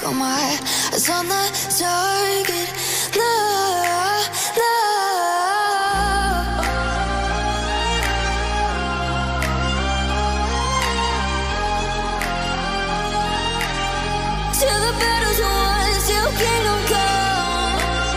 Got my eyes on the target. No, no. Till the battle's won, till kingdom come.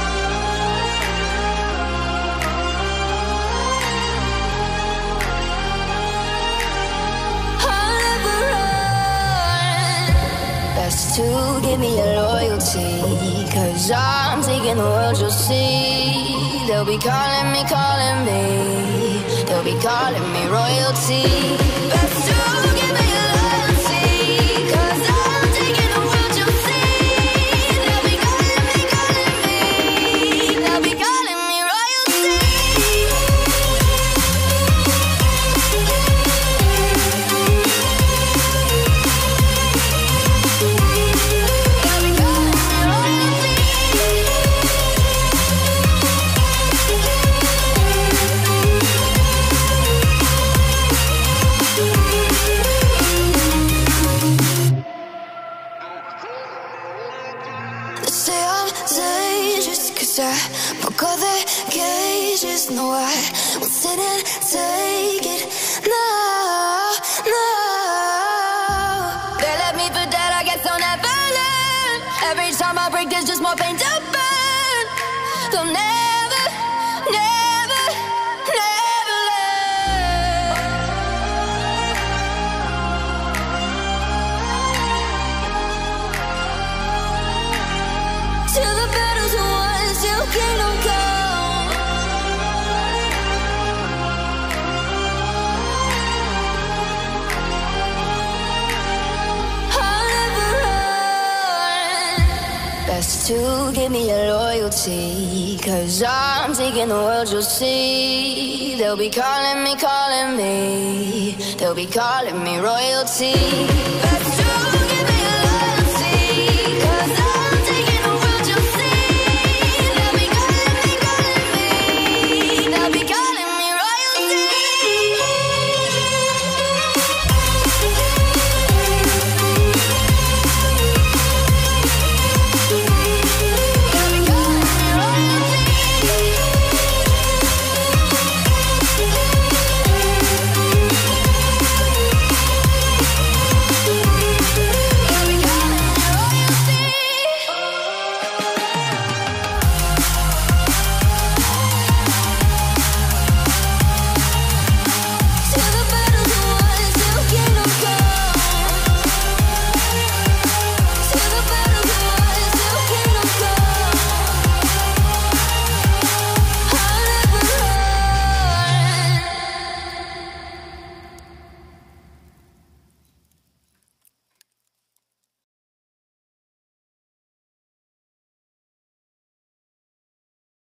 I'll never run. Best to give me your loyalty, 'cause I'm taking the world, you'll see. They'll be calling me, they'll be calling me royalty. Best to give me your loyalty, 'cause I'm taking the world, you'll see. They'll be calling me, they'll be calling me royalty. Say I'm dangerous, 'cause I broke all the cages. No, I won't sit and take it. No, no. They left me for dead, I guess I'll never learn. Every time I break, there's just more pain to burn. They'll never, never, never learn. Till the battle's won, till kingdom come. I'll never run. Best to give me your loyalty, 'cause I'm taking the world, you'll see. They'll be calling me, they'll be calling me royalty. Best